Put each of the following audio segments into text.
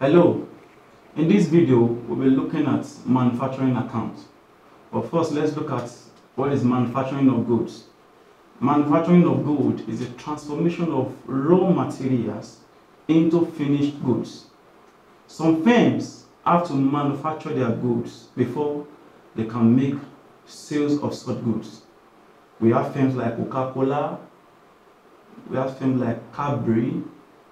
Hello, in this video we'll be looking at manufacturing account. But first let's look at what is manufacturing of goods. Manufacturing of goods is a transformation of raw materials into finished goods. Some firms have to manufacture their goods before they can make sales of such goods. We have firms like Coca-Cola, we have firms like Cadbury,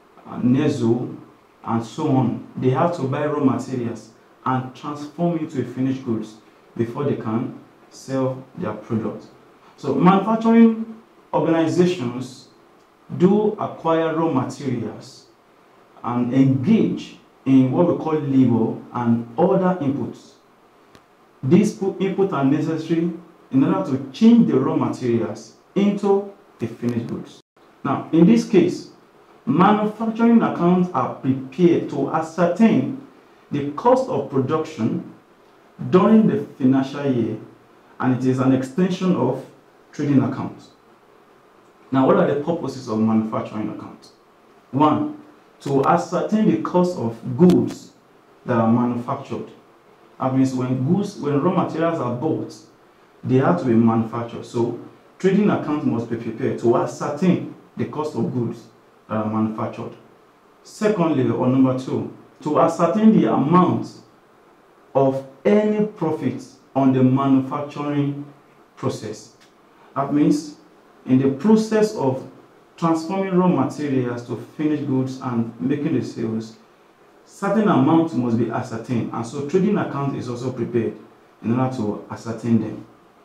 Nestle, and so on. They have to buy raw materials and transform into a finished goods before they can sell their product. So manufacturing organizations do acquire raw materials and engage in what we call labor and other inputs. These inputs are necessary in order to change the raw materials into the finished goods. Now, in this case, manufacturing accounts are prepared to ascertain the cost of production during the financial year, and it is an extension of trading accounts. Now, what are the purposes of manufacturing accounts? One, to ascertain the cost of goods that are manufactured. That means when raw materials are bought, they have to be manufactured. So trading accounts must be prepared to ascertain the cost of goods that are manufactured. Secondly, or number two, to ascertain the amount of any profit on the manufacturing process. That means in the process of transforming raw materials to finished goods and making the sales, certain amounts must be ascertained, and so trading account is also prepared in order to ascertain them.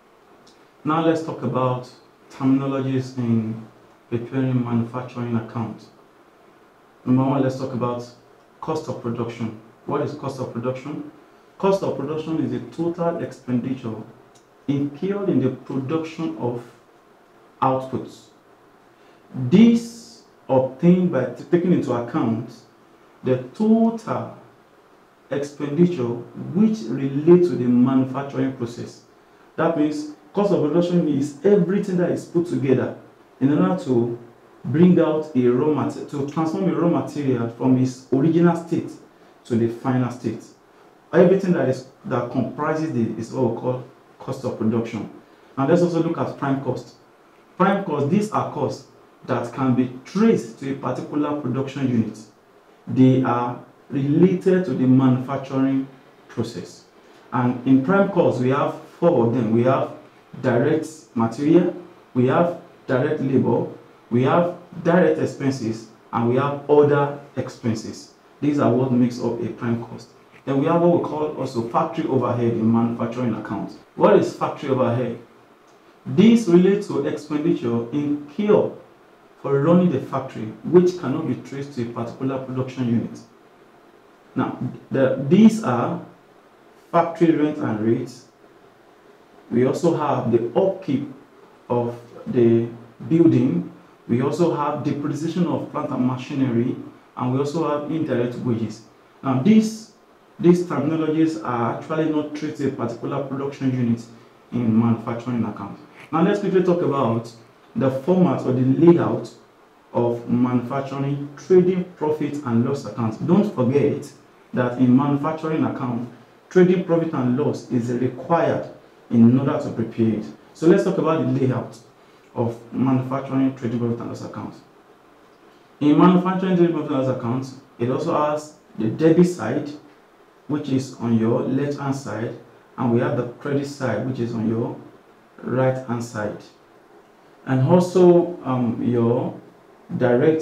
Now let's talk about terminologies in preparing manufacturing account. Number one, let's talk about cost of production. What is cost of production? Cost of production is the total expenditure incurred in the production of outputs. This obtained by taking into account the total expenditure which relates to the manufacturing process. That means cost of production is everything that is put together in order to bring out a raw material, to transform a raw material from its original state to the final state. Everything that comprises it is what we call cost of production. And let's also look at prime cost. Prime cost, these are costs that can be traced to a particular production unit. They are related to the manufacturing process. And in prime cost, we have four of them. We have direct material, we have direct labor, we have direct expenses, and we have other expenses. These are what makes up a prime cost. Then we have what we call also factory overhead in manufacturing accounts. What is factory overhead? These relate to expenditure incurred for running the factory, which cannot be traced to a particular production unit. Now, these are factory rent and rates. We also have the upkeep of the building. We also have depreciation of plant and machinery, and we also have indirect wages. Now, these terminologies are actually not traced to a particular production unit in manufacturing accounts. Now, let's quickly talk about the format or the layout of manufacturing trading profit and loss accounts. Don't forget that in manufacturing account, trading profit and loss is required in order to prepare it. So let's talk about the layout of manufacturing trading profit and loss accounts. In manufacturing trading profit and loss accounts, it also has the debit side, which is on your left hand side, and we have the credit side, which is on your right hand side, and also your direct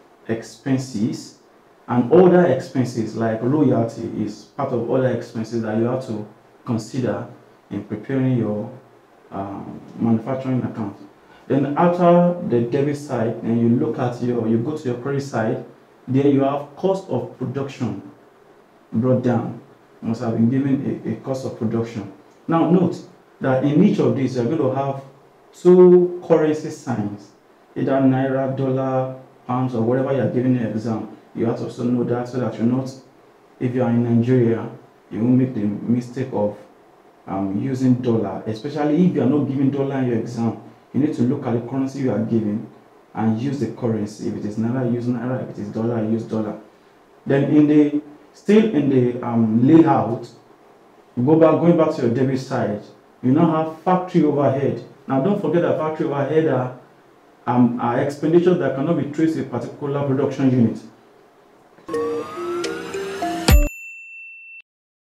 expenses and other expenses like royalty is part of other expenses that you have to consider in preparing your manufacturing account. Then after the debit side, then you look at you go to your credit side. There you have cost of production brought down. You must have been given a cost of production. Now note that in each of these you're going to have two currency signs, either naira, dollar, pounds, or whatever you're giving an exam. You have to also know that, so that you're not, if you are in Nigeria, you won't make the mistake of using dollar, especially if you are not giving dollar in your exam. You need to look at the currency you are giving and use the currency. If it is naira, use naira. If it is dollar, use dollar. Then in Still in the layout, going back to your debit side, you now have factory overhead. Now don't forget that factory overhead are expenditures that cannot be traced to a particular production unit.